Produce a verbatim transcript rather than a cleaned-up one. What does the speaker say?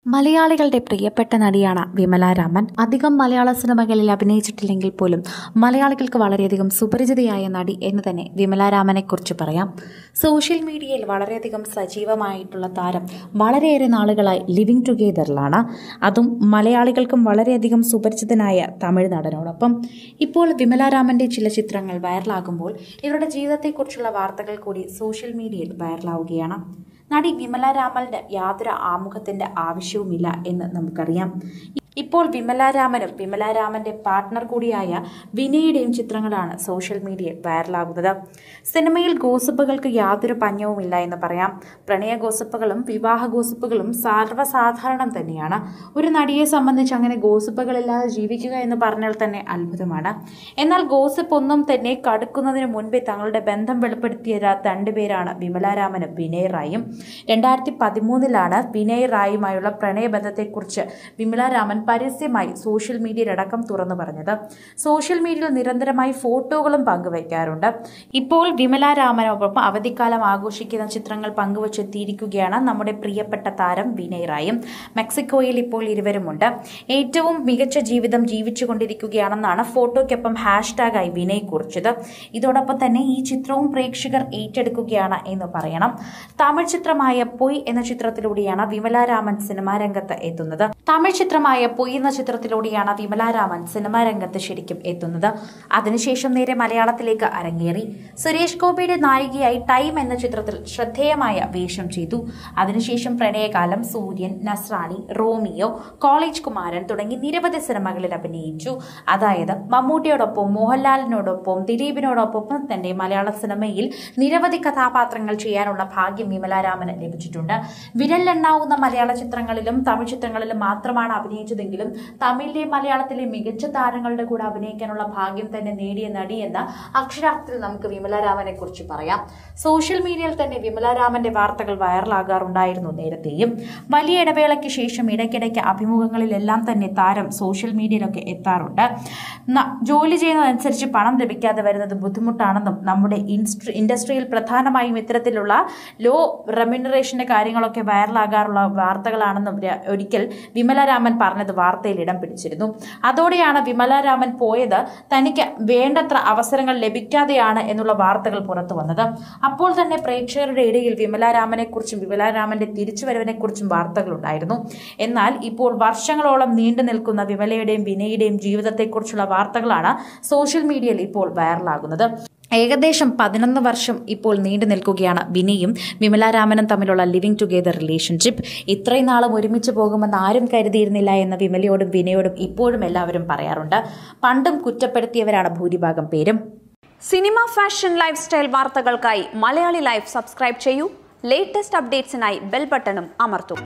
മലയാളികളുടെ പ്രിയപ്പെട്ട നടിയാണ് വിമല രാമൻ. അധികം മലയാള സിനിമകളിൽ അഭിനയിച്ചിട്ടില്ലെങ്കിൽ പോലും മലയാളികൾക്ക് വളരെയധികം സുപരിചിതയായ നടി എന്ന് തന്നെ വിമല രാമനെ കുറിച്ച് പറയാം. സോഷ്യൽ മീഡിയയിൽ വളരെയധികം സജീവമായിട്ടുള്ള താരം വളരെയേറെ നാളുകളായി ലിവിങ് ടുഗെദറിലാണ്. അതും മലയാളികൾക്കും വളരെയധികം സുപരിചിതനായ തമിഴ് നടനോടൊപ്പം. ഇപ്പോൾ വിമല രാമന്റെ ചില ചിത്രങ്ങൾ വൈറലാകുമ്പോൾ ഇവരുടെ ജീവിതത്തെക്കുറിച്ചുള്ള വാർത്തകൾ കൂടി സോഷ്യൽ മീഡിയയിൽ വൈറലാവുകയാണ്. നടി വിമല രാമന് യാതൊരു ആമുഖത്തിന്റെ ആവശ്യവുമില്ല എന്ന് നമുക്കറിയാം. ഇപ്പോൾ വിമല രാമനും വിമല രാമന്റെ പാർട്ട്ണർ കൂടിയായ വിനയുടെയും ചിത്രങ്ങളാണ് സോഷ്യൽ മീഡിയയിൽ വൈറലാകുന്നത്. സിനിമയിൽ ഗോസിപ്പുകൾക്ക് യാതൊരു പഞ്ഞവുമില്ല എന്ന് പറയാം. പ്രണയ ഗോസിപ്പുകളും വിവാഹ ഗോസിപ്പുകളും സർവ്വസാധാരണം തന്നെയാണ്. ഒരു നടിയെ സംബന്ധിച്ച് അങ്ങനെ ഗോസിപ്പുകളില്ലാതെ ജീവിക്കുക എന്ന് പറഞ്ഞാൽ തന്നെ അത്ഭുതമാണ്. എന്നാൽ ഗോസിപ്പ് ഒന്നും തന്നെ കടുക്കുന്നതിന് മുൻപേ തങ്ങളുടെ ബന്ധം വെളിപ്പെടുത്തിയ രണ്ടുപേരാണ് വിമല രാമനും വിനയ് റായും. രണ്ടായിരത്തി പതിമൂന്നിലാണ് വിനയ് റായുമായുള്ള പ്രണയബന്ധത്തെക്കുറിച്ച് വിമല രാമൻ പരസ്യമായി സോഷ്യൽ മീഡിയയിലടക്കം തുറന്നു പറഞ്ഞത്. സോഷ്യൽ മീഡിയയിൽ നിരന്തരമായി ഫോട്ടോകളും പങ്കുവയ്ക്കാറുണ്ട്. ഇപ്പോൾ വിമല രാമനൊപ്പം അവധിക്കാലം ആഘോഷിക്കുന്ന ചിത്രങ്ങൾ പങ്കുവച്ചെത്തിയിരിക്കുകയാണ് നമ്മുടെ പ്രിയപ്പെട്ട താരം വിനയ് റായും. മെക്സിക്കോയിൽ ഇപ്പോൾ ഇരുവരുമുണ്ട്. ഏറ്റവും മികച്ച ജീവിതം ജീവിച്ചുകൊണ്ടിരിക്കുകയാണെന്നാണ് ഫോട്ടോയ്ക്കൊപ്പം ഹാഷ്ടാഗായി വിനയ് കുറിച്ചത്. ഇതോടൊപ്പം തന്നെ ഈ ചിത്രവും പ്രേക്ഷകർ ഏറ്റെടുക്കുകയാണ് എന്ന് പറയണം. തമിഴ് ചിത്രമായ പൊയ് എന്ന ചിത്രത്തിലൂടെയാണ് വിമല രാമൻ സിനിമാ രംഗത്ത് എത്തുന്നത്. തമിഴ് ചിത്രമായ പൊയ് എന്ന ചിത്രത്തിലൂടെയാണ് വിമല രാമൻ സിനിമാ രംഗത്ത് ശരിക്കും എത്തുന്നത്. അതിനുശേഷം നേരെ മലയാളത്തിലേക്ക് അരങ്ങേറി. സുരേഷ് ഗോപിയുടെ നായികയായി ടൈം എന്ന ചിത്രത്തിൽ ശ്രദ്ധേയമായ വേഷം ചെയ്തു. അതിനുശേഷം പ്രണയകാലം, സൂര്യൻ, നസ്രാണി, റോമിയോ, കോളേജ് കുമാരൻ തുടങ്ങി നിരവധി സിനിമകളിൽ അഭിനയിച്ചു. അതായത് മമ്മൂട്ടിയോടൊപ്പം, മോഹൻലാലിനോടൊപ്പം, ദിലീപിനോടൊപ്പം തന്നെ മലയാള സിനിമയിൽ നിരവധി കഥാപാത്രങ്ങൾ ചെയ്യാനുള്ള ഭാഗ്യം വിമല രാമന് ലഭിച്ചിട്ടുണ്ട്. വിരലിലെണ്ണാവുന്ന മലയാള ചിത്രങ്ങളിലും തമിഴ് ചിത്രങ്ങളിലും മാത്രമാണ് അഭിനയിച്ചതെങ്കിലും തമിഴിലെ മലയാളത്തിലെ മികച്ച താരങ്ങളുടെ കൂടെ അഭിനയിക്കാനുള്ള ഭാഗ്യം തന്നെ നേടിയ നടി എന്ന അക്ഷരാർത്ഥത്തിൽ നമുക്ക് വിമല രാമനെ കുറിച്ച് പറയാം. സോഷ്യൽ മീഡിയയിൽ തന്നെ വിമല രാമന്റെ വാർത്തകൾ വൈറലാകാറുണ്ടായിരുന്നു നേരത്തെയും. വലിയ ഇടവേളയ്ക്ക് ശേഷം ഇടയ്ക്കിടയ്ക്ക് അഭിമുഖങ്ങളിലെല്ലാം തന്നെ താരം സോഷ്യൽ മീഡിയയിലൊക്കെ എത്താറുണ്ട്. ജോലി ചെയ്യുന്നതനുസരിച്ച് പണം ലഭിക്കാതെ വരുന്നത് ബുദ്ധിമുട്ടാണെന്നും നമ്മുടെ ഇൻഡസ്ട്രിയിൽ പ്രധാനമായും ഇത്തരത്തിലുള്ള ലോ റെമ്യൂണറേഷന്റെ കാര്യങ്ങളൊക്കെ വൈറലാകാറുള്ള വാർത്തകളാണെന്നും ഒരിക്കൽ വിമല രാമൻ പറഞ്ഞത് വാർത്തയിൽ ഇടം പിടിച്ചിരുന്നു. അതോടെയാണ് വിമല രാമൻ പോയത് തനിക്ക് വേണ്ടത്ര അവസരങ്ങൾ ലഭിക്കാതെയാണ് എന്നുള്ള വാർത്തകൾ പുറത്തു വന്നത്. അപ്പോൾ തന്നെ പ്രേക്ഷകരുടെ ഇടയിൽ വിമല രാമനെ കുറിച്ചും വിമല രാമന്റെ തിരിച്ചുവരവിനെ കുറിച്ചും വാർത്തകളുണ്ടായിരുന്നു. എന്നാൽ ഇപ്പോൾ വർഷങ്ങളോളം നീണ്ടു നിൽക്കുന്ന വിമലയുടെയും വിനയുടെയും ജീവിതത്തെക്കുറിച്ചുള്ള വാർത്തകളാണ് സോഷ്യൽ മീഡിയയിൽ ഇപ്പോൾ വൈറലാകുന്നത്. ഏകദേശം പതിനൊന്ന് വർഷം ഇപ്പോൾ നീണ്ടു നിൽക്കുകയാണ് വിനയും വിമല രാമനും തമ്മിലുള്ള ലിവിങ് ടുഗെദർ റിലേഷൻഷിപ്പ്. ഇത്രയും നാളും ഒരുമിച്ച് പോകുമെന്ന് ആരും കരുതിയിരുന്നില്ല എന്ന് വിമലയോടും വിനയോടും ഇപ്പോഴും എല്ലാവരും പറയാറുണ്ട്. പണ്ടും കുറ്റപ്പെടുത്തിയവരാണ് ഭൂരിഭാഗം പേരും. സിനിമ, ഫാഷൻ, ലൈഫ് സ്റ്റൈൽ വാർത്തകൾക്കായി മലയാളി ലൈഫ് സബ്സ്ക്രൈബ് ചെയ്യൂ. ലേറ്റസ്റ്റ് അപ്ഡേറ്റ്സിനായി ബെൽ ബട്ടണും അമർത്തൂ.